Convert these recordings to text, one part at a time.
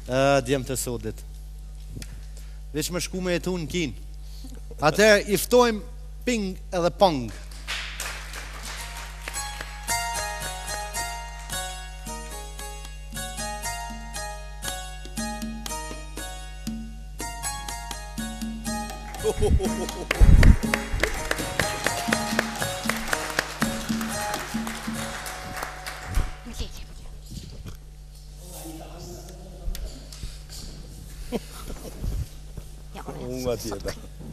Djemë të sodit. Vesh më shku me jetu në kin. Atëherë i ftojmë ping edhe pong. Unë tjetër.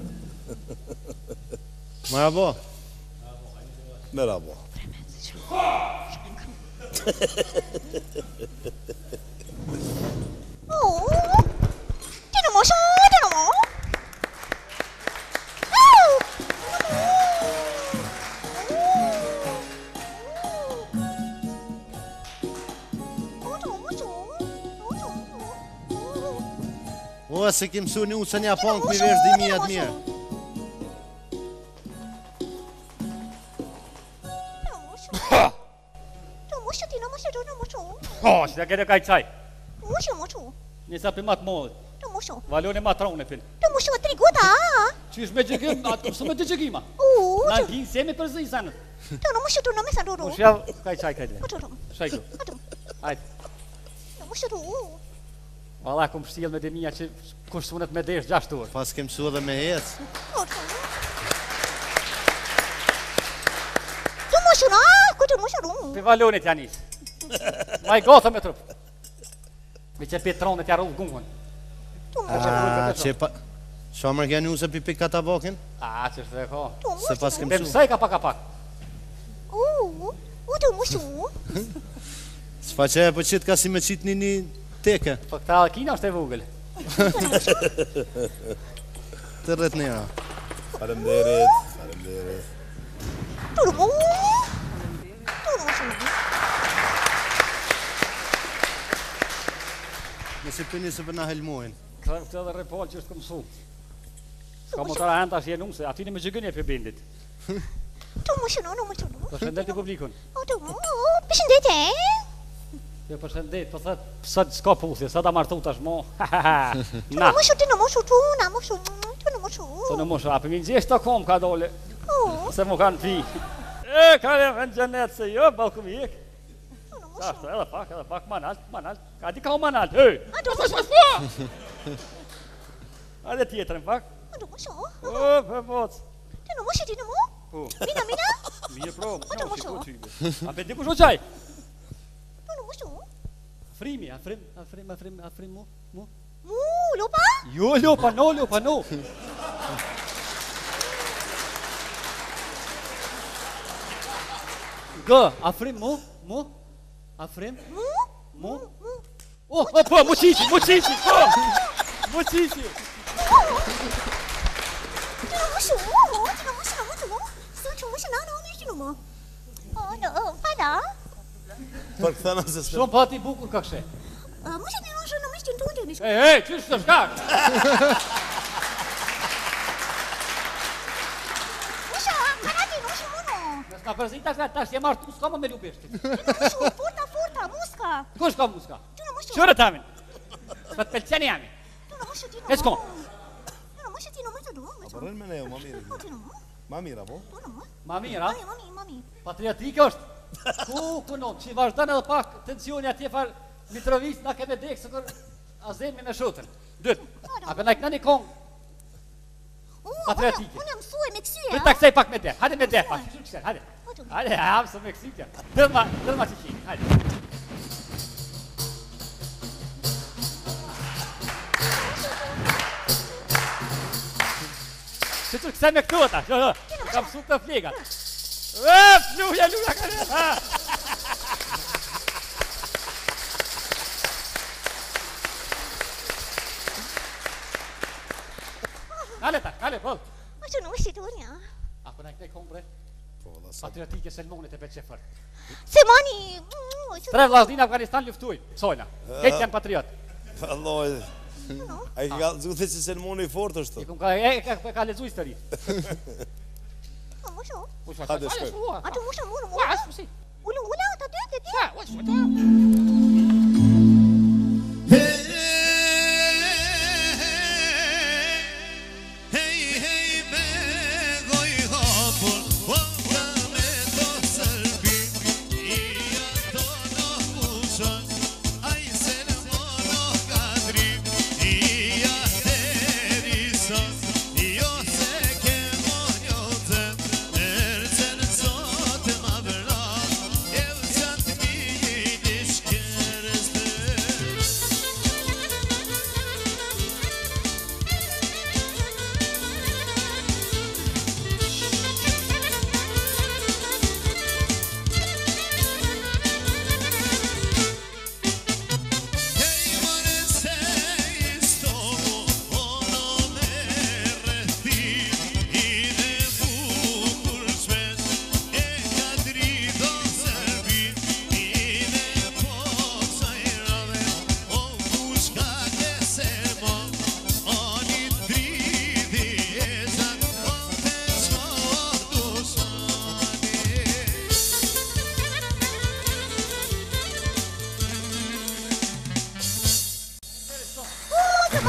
Merhaba. Merhaba. O, se kim su një usën ja pong mi vesh dimija të mirë. Që da kete kaj qaj. Njësa për matë modhët. Valone matë rone për. Qysh me gjëgim, atë kësë me të gjëgima. Në gjinë semi për zëj sanët. Ush javë kaj qaj kaj dhe. Shajku. Hajtë. Valla kom shtil me dimija që kush sunet me desh 6 orë. Pas kem su edhe me hec. Për valonit janis. Ma i gata me trup. Me që për tronet ja rullë gungën. Që pa... Qa mërë gja njuse për pika tabakin? Që shtë dhe ka. Se pas kem Për su. mësaj ka pak. S'fa që e për qitë ka si me qitë një teke. Po këta alkina është e vogël. Të rrët njëra. Faleminderit. Nësi për njësë për na helmojnë. Këtë edhe repol që është këmë su. Ska motora henta është jenu se ati në me gjëgënje për bindit. Për shëndet i publikun. Jo për shëndet, për thët, pësët s'ka puthje, së da martu tash mo. Na. Të në moshu, a për minë gjesht të kom ka dole. Se mu kanë pi. Ka në në gjenet se jo, balkum i ek. Ashtu, edhe pak, manalt. Ka di ka u manalt, hej! Adhe tjetërën pak. Për poc. Mina? Mije pro, a për dikush o qaj? Afrimi, mu? Lupa? Jo, lupa, no. Gë, afrim, mu? Afrim? Mu? Po, muqiqi, muqiqi. Për këthana se s'pe... Shumë pati bukur ka këshe. Qysh të shkak? Nësë ka përzita këtë, tash jem artu, s'ka më me ljubeshti. Kush ka muska? Qërë të amin? S'ka të pelqeni jami? E s'ko? Përën me nejo, ma mira, po? Ma mira? Patriotike është? Ku non, që i vazhdan edhe pak tensioni atje farë Mitrovic na keme dekë së kër azemi me shotën. Dytë, a për na i këna një kongë patriotike. Unë mësu e me kësye, Për ta kësaj pak me dekë, hajde me dekë pak. Hajde, hajde, së me kësike. Dërma që qini, hajde. Që të kësaj me këtu ata, kam su të flegat. Luja ka në, Kale, bëll. Ma që nuk është të unë, ja. A për në këtej kongë bre? Patriotike Selmonit e për qefër. Selmoni... Tre vlasdin Afganistan luftuj, sojna. Këtë janë patriot. Alloj... A i ka zhuthe që Selmoni i fort është të? Ka lezu histori. Hajde shkoj. Ula, ta dy, Ula,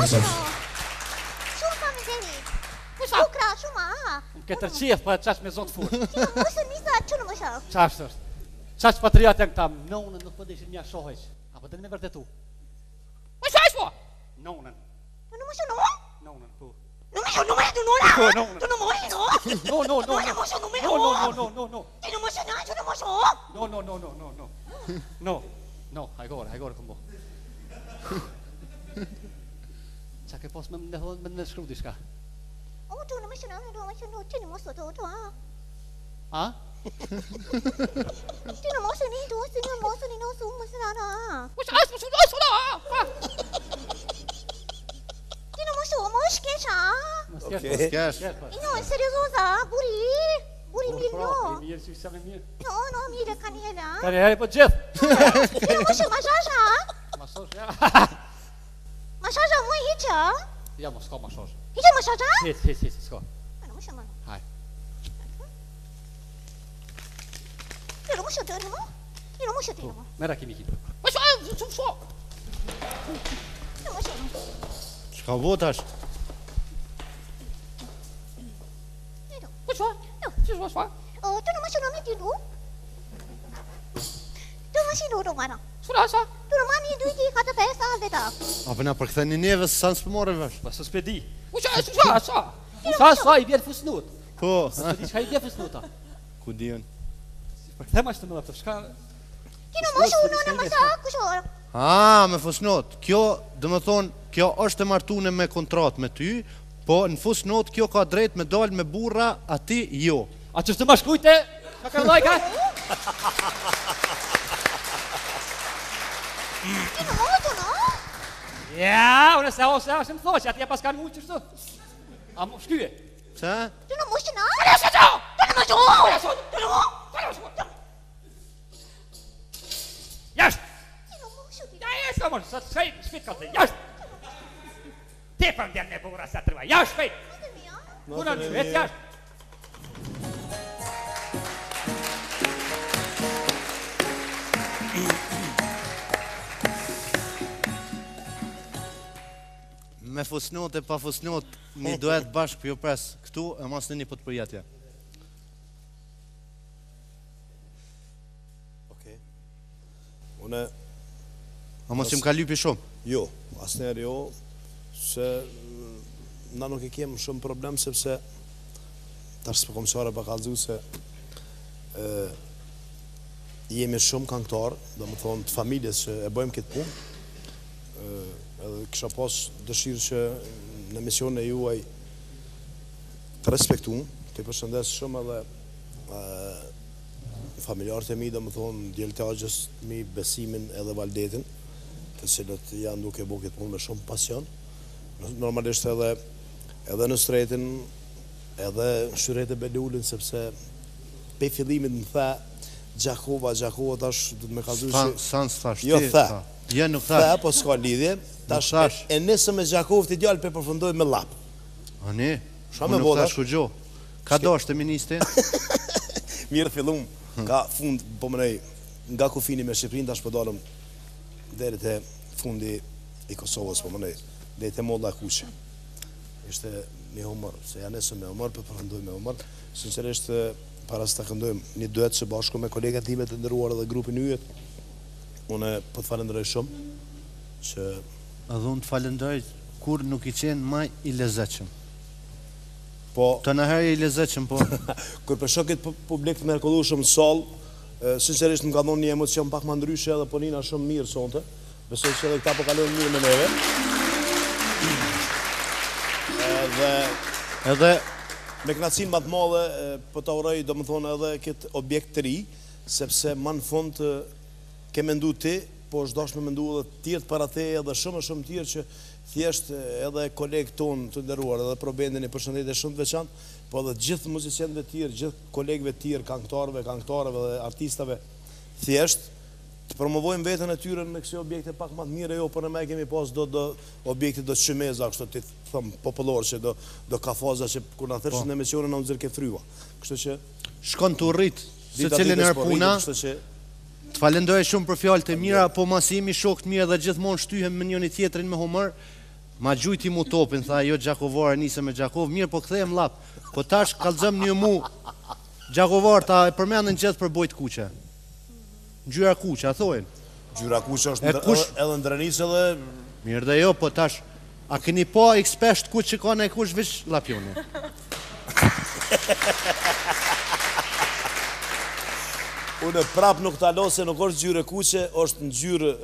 Shumë faleminderit. Bukra, shumë Ke tërqiet, pa qash me zonë të furë. Mosë nisa, çunë mosë. Qash është? Qash patriot janë këta, nonën nuk po deshin mja shoheq. Apo të me vërtetu? Po qash po? Nonën. Në mosë në? Nonën, po. Në mosë në mosë në në? Po, nonën. Në mosë në? No. Në mosë në No. Në mosë në, në mosë. No, hajgore këmbo. Qa ke pos me në shkru di shka? O, të në mosë në, të në mosë të, A? Ti në mosë në, të në mosë në, mosë në. Ti në mosë, mosë keqa. S'kesh. No, seriozoza, buri mirë, no. Mirë, që isha me mirë. No, mirë, ka njëra. Ka njëherë po gjithë. Ti në mosë, masazha. Masosh, ja. Masazha mu hiqa. Ja, mos ka masosh. Hiqa masazha? Si, s'ka. Në mosë më. Haj. Ti në mosë të, në mo? Ti në mosë të, në mo? Mera kimi kitë. Në mosë në. Çka votash? Të në mosë në me ti du? Të mosë në do mana. Të në mami du ti ka të pesa dhe ta. Apo na përktheni neve se sa s'pëmorë vesh. Pa së s'pedi. Sa, i vjen fusnut. Po, S'pedi qka i vjen fusnuta. ku diun? Për thema është të më dhe të shka... Ti në mosë në mësa, kushor. Me fusnot. Kjo, dhe më thonë, kjo është e martune me kontrat me ty, po në fusnot kjo ka drejt me dal me burra, ati jo. A që të më shkujte? Ka ka lajka? Ti në mosë në? Ja, unë se ose më thoqë, ati e pas kanë mujtë qështu. A më shkyje? Qa? Ti në mosë në? Ti në mosë! Jasht! Ti në mosë ti. Ja, jesë, mërë, së të shpit ka të, jasht! Te për ndjen me bura sa të rëva, jasht shpit! Kuna në shpit, jasht! Me fusnot e pa fusnot, një duhet bashkë për jo pres. Këtu e mas në një për të përjetja. Okej. Une, A mos që më ka lypi shumë. jo, asnjëherë jo, se na nuk e kem shumë problem, sepse tash s'po komisare pa kallëzu se jemi shumë këngëtar, do më thonë të familjes që e bëjmë këtë punë, edhe kisha pas dëshirë që në misionin e juaj të respektuam, të përshëndes shumë edhe familjarët e mi, do më thonë djelëtagjës mi, Besimin edhe Valdetin, të cilët janë duke bo këtë punë me shumë pasion. Normalisht edhe në Stretin, edhe Shyret e Belullin, sepse pe fillimit më tha Gjakova tash du të me kalzu që... Sans thash, Jo, tha. Jo, nuk thash. Tha, po s'ka lidhje, tash e nesëm me Gjakov të djallë pe përfundoj me lap. A ne? Ша Unë me nuk boda? thash ku gjo. Ka do është e ministi? Mirë fillum, ka fund, po mënej, nga kufini me Shqiprin, tash përdalëm deri te fundi i Kosovës, po mënej, deri te molla e kuqe. Ishte një humor, se ja nesëm me humor, për përfundoj me humor. Sinqerisht, para se ta këndojmë një duet së bashku me kolegat time të ndëruar edhe grupin yjet, une po të falenderoj shumë, që... Edhe unë të falenderoj kur nuk i qenë maj i lezeqëm. Po... Të nëherë i lezeqëm, po... Kur për shokit publik të mrekullueshëm në sallë, sinqerisht më ka dhonë një emocion pak më ndryshe edhe ponina shumë mirë sonte. Besoj që edhe këta po kalojnë mirë me neve. Edhe me kënaqësinë më të madhe po ta uroj domethënë edhe këtë objekt të ri, sepse më në fund ke mendu ti, po është dashur me mendu edhe të tjerë para te edhe shumë tjerë që thjesht edhe kolegë tonë të nderuar edhe probendin e përshëndetje shumë të veçantë, po edhe gjithë muzicianëve të tjerë, gjithë kolegëve të tjerë, këngëtarëve dhe artistave, thjesht të promovojmë veten e tyre në këto objekte pak më të mira, jo, por ne më kemi pas do objekte do çmeza, kështu ti them popullor që do kafaza që kur na thësh në emisionin na nxjerr ke fryva. Kështu që shkon të rrit secilin e puna. Të falenderoj shumë për fjalët e mira, po mas jemi shok të mirë dhe gjithmonë shtyhem me njëri tjetrin me humor. Ma gjujti mu topin, tha, jo Gjakovar, nise me Gjakov, mirë po kthehem lap. Po tash kallëzëm një mu, Gjakovar ta e përmendën gjithë për bojt kuqe. Gjyra kuqe, a thojnë? Gjyra kuqe është edhe ndrenisë edhe... Mirë dhe jo, po tash, a keni po X-pesht kuqe që ka në e kush vish lapjoni? Unë prap nuk talo se nuk është gjyre kuqe, është në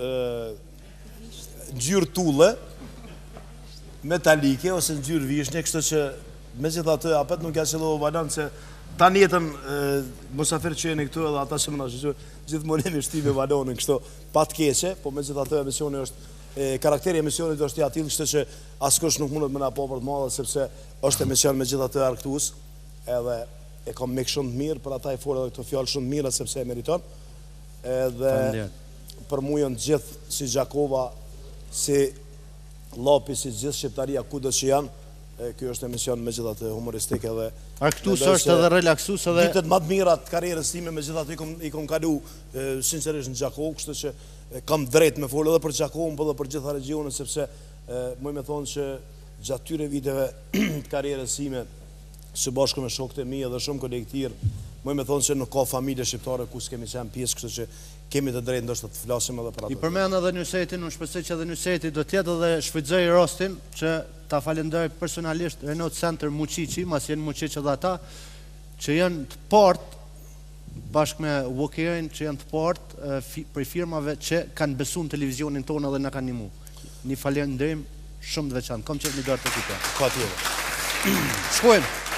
gjyrë tulle, metalike, ose në gjyrë vishne, kështë që me gjitha të apet nuk ja qëllohë valan, se ta njetën mosafir që e në këtu edhe ata që më nashë, gjithë moremi shtime valonin kështu pat keqe, po me gjitha të emisioni është, karakteri emisionit është i atil, kështë që askush nuk mundet me na po për të madhe, sepse është emision me gjitha të arktus, edhe e kom mik shumë të mirë, për ata i forë edhe këto fjallë shumë të mirë, sepse e meriton, edhe për mujën gjithë si Gjakova, si Lopi, si gjithë Shqiptaria, ku do që janë, kjo është emision me gjitha të humoristike dhe... Arktus është edhe relaksus edhe... Ditët më të mira të karierës time me gjitha të i kom kalu sincerisht në Gjakovë, kështë që kam drejt me folë edhe për Gjakovën, për dhe për gjitha regionet, sepse muj me thonë që gjatë tyre viteve të karierës time, së bashku me shokët e mi edhe shumë kolektirë, muj me thonë që nuk ka familje shqiptare ku s'kemi qenë pjesë, kështë që kemi të drejtë ndoshta të flasim edhe për ato. I përmend edhe Nusetin, unë shpresoj që edhe Nuseti do tjetë edhe shfrytëzoj rastin që ta falenderoj personalisht Renault Center Muqiqi, mas jenë Muqiq edhe ata, që janë të partë bashkë me Wokerin, që janë të partë për firmave që kanë besu në televizionin tonë edhe në kanë nimu. Një falenderim shumë të veçantë. Kom qëtë një gartë të tita. Ka tjere. Shkojmë.